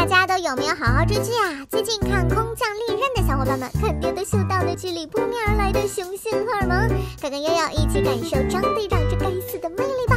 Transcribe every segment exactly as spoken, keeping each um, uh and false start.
大家都有没有好好追剧啊？最近看空降利刃的小伙伴们肯定都嗅到了剧里扑面而来的雄性荷尔蒙，跟跟悠悠一起感受张队长这该死的魅力吧。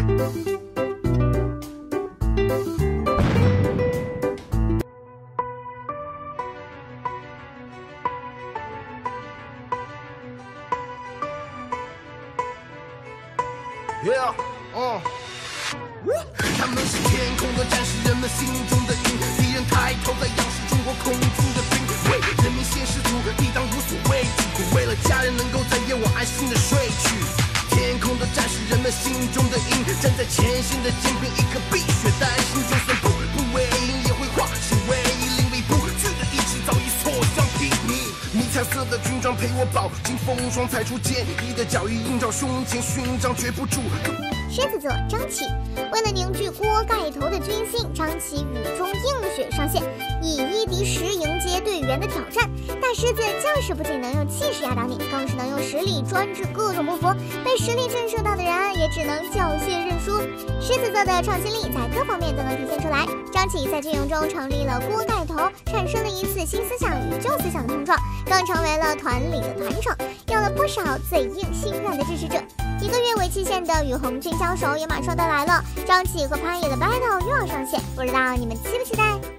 Yeah, uh. 他们是天空的战士，人们心中的鹰，敌人抬头在仰视中国空中的兵，为人民献士卒，抵挡无所畏惧，为了家人能够在夜晚安心的睡去。天空的战士，人们心中的鹰，站在前线的尖兵，一颗碧血丹心，就算不不为鹰，也会化身为鹰，凌厉不惧的意志早已所向披靡。迷彩色的军装陪我饱经风霜，踩出坚毅的脚印，映照胸前，勋章绝不住。 狮子座张启为了凝聚锅盖头的军心，张启雨中映雪上线，以一敌十迎接队员的挑战。大狮子就是不仅能用气势压倒你，更是能用实力专治各种不服，被实力震慑到的人也只能缴械认输。狮子座的创新力在各方面都能体现出来。张启在军营中成立了锅盖头，产生了一次新思想与旧思想的碰撞，更成为了团里的团宠，有了不少嘴硬心软的支持者。一个月为期限的与红军交手也马上到来了，张启和潘野的 battle 又要上线，不知道你们期不期待？